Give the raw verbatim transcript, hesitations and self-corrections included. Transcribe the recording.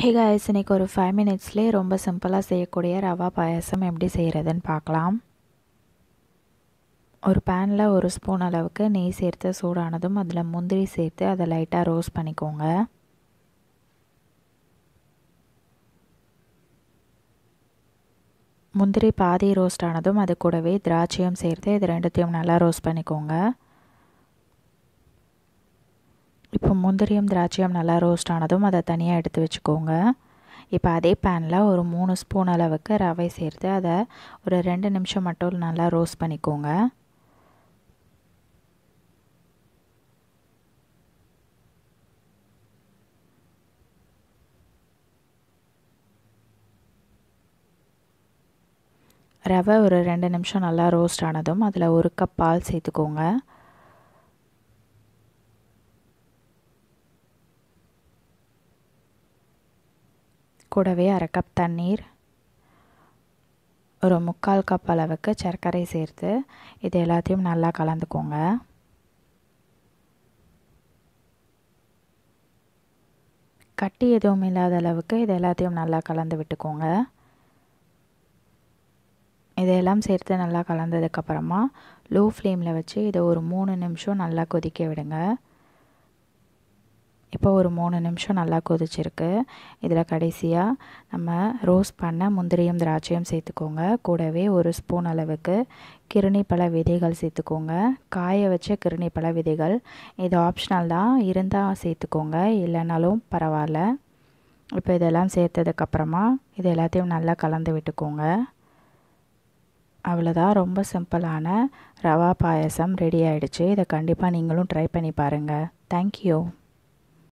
Hey guys, இன்னைக்கு ஒரு five minutesலயே ரொம்ப சிம்பிளா செய்யக்கூடிய ரவா பாயாசம் எப்படி செய்யறதுன்னு பார்க்கலாம். ஒரு panல ஒரு ஸ்பூன் அளவுக்கு நெய் சேர்த்து சூடானதும் அதுல முந்திரி சேர்த்து அதை லைட்டா ரோஸ்ட் பண்ணிக்கோங்க. முந்திரி பாதி ரோஸ்ட் ஆனதும் அது கூடவே திராட்சையும் சேர்த்து இது ரெண்டுத்தையும் நல்லா ரோஸ்ட் பண்ணிக்கோங்க. இப்போ முந்திரியும் திராட்சையும் நல்லா ரோஸ்ட் ஆனதும் அதை தனியாக எடுத்து வச்சுக்கோங்க. இப்போ அதே பேனில் ஒரு மூணு ஸ்பூன் அளவுக்கு ரவை சேர்த்து அதை ஒரு ரெண்டு நிமிஷம் மட்டும் நல்லா ரோஸ்ட் பண்ணிக்கோங்க. ரவை ஒரு ரெண்டு நிமிஷம் நல்லா ரோஸ்ட் ஆனதும் அதில் ஒரு கப் பால் சேர்த்துக்கோங்க. கூடவே அரை கப் தண்ணீர், ஒரு முக்கால் கப் அளவுக்கு சர்க்கரை சேர்த்து இது எல்லாத்தையும் நல்லா கலந்துக்கோங்க. கட்டி எதுவும் இல்லாத அளவுக்கு இது எல்லாத்தையும் நல்லா கலந்து விட்டுக்கோங்க. இதையெல்லாம் சேர்த்து நல்லா கலந்ததுக்கப்புறமா லோ ஃப்ளேமில் வச்சு இதை ஒரு மூணு நிமிஷம் நல்லா கொதிக்க விடுங்க. இப்போ ஒரு மூணு நிமிஷம் நல்லா கொதிச்சிருக்கு. இதில் கடைசியாக நம்ம ரோஸ்ட் பண்ண முந்திரியும் திராட்சையும் சேர்த்துக்கோங்க. கூடவே ஒரு ஸ்பூன் அளவுக்கு கிருணிப்பழ விதைகள் சேர்த்துக்கோங்க. காய வச்ச கிருணிப்பழ விதைகள் இது ஆப்ஷனல் தான், இருந்தால் சேர்த்துக்கோங்க, இல்லைனாலும் பரவாயில்ல. இப்போ இதெல்லாம் சேர்த்ததுக்கப்புறமா இது எல்லாத்தையும் நல்லா கலந்து விட்டுக்கோங்க. அவ்வளோதான், ரொம்ப சிம்பிளான ரவா பாயாசம் ரெடி ஆகிடுச்சு. இதை கண்டிப்பாக நீங்களும் ட்ரை பண்ணி பாருங்கள். தேங்க்யூ.